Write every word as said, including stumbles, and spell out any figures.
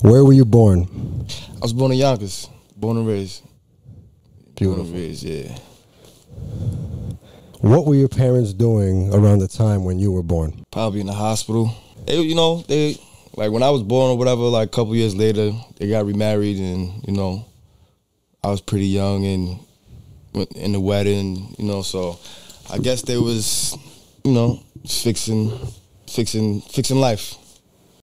Where were you born? I was born in Yonkers, born and raised. Beautiful. Born and raised, yeah. What were your parents doing around the time when you were born? Probably in the hospital. They, you know, they like when I was born or whatever. Like a couple years later, they got remarried, and you know, I was pretty young and went in the wedding. You know, so I guess they was, you know, fixing, fixing, fixing life.